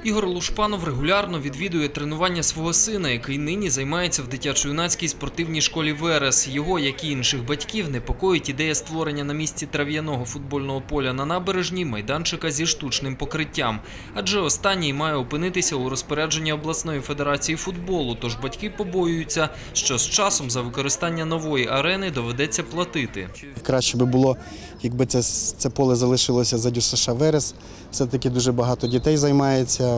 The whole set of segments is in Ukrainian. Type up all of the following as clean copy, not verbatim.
Ігор Лушпанов регулярно відвідує тренування свого сина, який нині займається в дитячо-юнацькій спортивній школі «Верес». Його, як і інших батьків, непокоїть ідея створення на місці трав'яного футбольного поля на набережній майданчика зі штучним покриттям. Адже останній має опинитися у розпорядженні обласної федерації футболу, тож батьки побоюються, що з часом за використання нової арени доведеться платити. Краще би було, якби це поле залишилося за ДЮСШ «Верес». Все-таки дуже багато дітей займається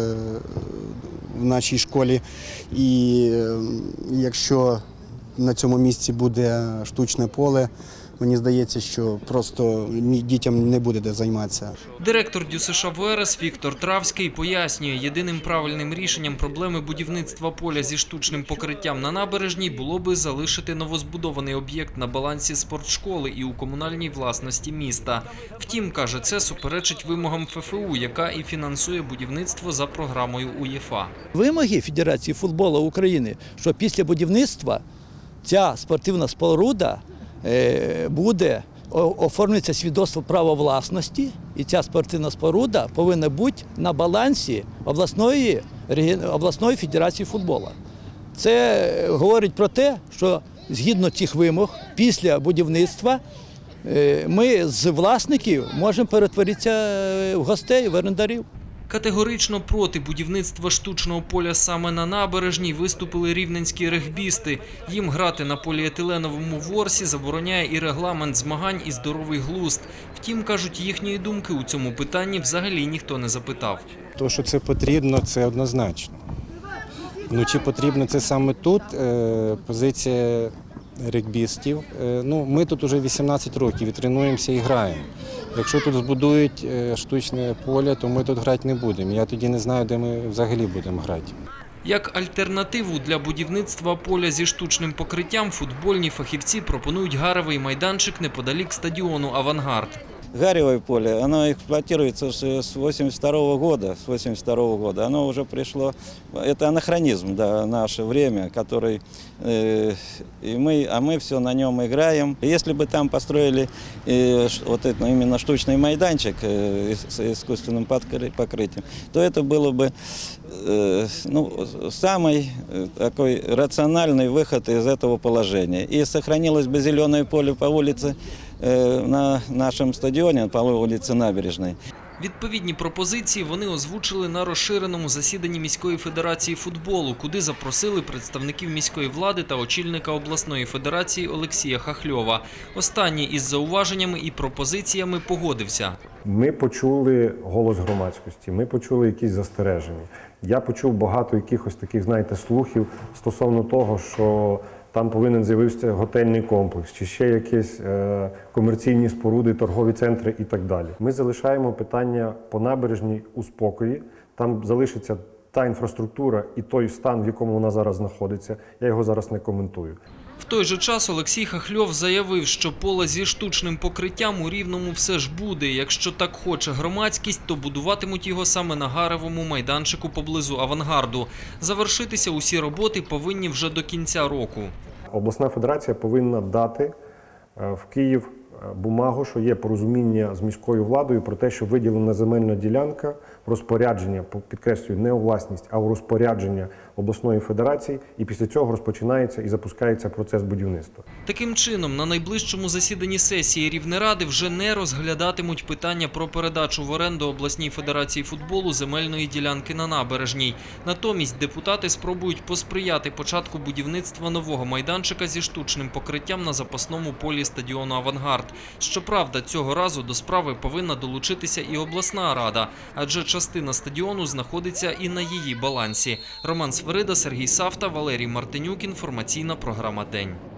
в нашій школі. І якщо на цьому місці буде штучне поле, мені здається, що просто дітям не буде де займатися. Директор ДЮСШ «Верес» Віктор Травський пояснює, єдиним правильним рішенням проблеми будівництва поля зі штучним покриттям на набережній було би залишити новозбудований об'єкт на балансі спортшколи і у комунальній власності міста. Втім, каже, це суперечить вимогам ФФУ, яка і фінансує будівництво за програмою УЄФА. Вимоги Федерації футболу України, що після будівництва ця спортивна споруда буде оформлюється свідоцтво права власності, і ця спортивна споруда повинна бути на балансі обласної федерації футболу. Це говорить про те, що згідно цих вимог, після будівництва ми з власників можемо перетворитися в гостей, в орендарів. Категорично проти будівництва штучного поля саме на набережній виступили рівненські регбісти. Їм грати на поліетиленовому ворсі забороняє і регламент змагань, і здоровий глузд. Втім, кажуть, їхньої думки у цьому питанні взагалі ніхто не запитав. То, що це потрібно, це однозначно. Ну, чи потрібно це саме тут, позиція регбістів. Ну, ми тут вже 18 років і тренуємося і граємо. Якщо тут збудують штучне поле, то ми тут грати не будемо. Я тоді не знаю, де ми взагалі будемо грати. Як альтернативу для будівництва поля зі штучним покриттям футбольні фахівці пропонують гаровий майданчик неподалік стадіону «Авангард». Гаревое поле, оно эксплуатируется с 82 года. Оно уже пришло, это анахронизм, да, наше время, который, мы все на нем играем. Если бы там построили вот это, именно штучный майданчик с искусственным покрытием, то это было бы самый такой рациональный выход из этого положения. И сохранилось бы зеленое поле по улице, на нашому стадіоні по вулиці Набережній. Відповідні пропозиції вони озвучили на розширеному засіданні міської федерації футболу, куди запросили представників міської влади та очільника обласної федерації Олексія Хахльова. Останній із зауваженнями і пропозиціями погодився. Ми почули голос громадськості, ми почули якісь застереження. Я почув багато якихось таких, знаєте, слухів стосовно того, що там повинен з'явитися готельний комплекс, чи ще якісь комерційні споруди, торгові центри і так далі. Ми залишаємо питання по набережній у спокої. Там залишиться та інфраструктура і той стан, в якому вона зараз знаходиться. Я його зараз не коментую. В той же час Олексій Хахльов заявив, що поле зі штучним покриттям у Рівному все ж буде. Якщо так хоче громадськість, то будуватимуть його саме на гаровому майданчику поблизу «Авангарду». Завершитися усі роботи повинні вже до кінця року. Обласна федерація повинна дати в Київ бумагу, що є порозуміння з міською владою про те, що виділена земельна ділянка, розпорядження, підкреслюю, не у власність, а у розпорядження обласної федерації, і після цього розпочинається і запускається процес будівництва. Таким чином, на найближчому засіданні сесії Рівнеради вже не розглядатимуть питання про передачу в оренду обласній федерації футболу земельної ділянки на набережній. Натомість депутати спробують посприяти початку будівництва нового майданчика зі штучним покриттям на запасному полі стадіону «Авангард». Щоправда, цього разу до справи повинна долучитися і обласна рада, адже частина стадіону знаходиться і на її балансі. Роман Сверида, Сергій Савта, Валерій Мартинюк. Інформаційна програма «День».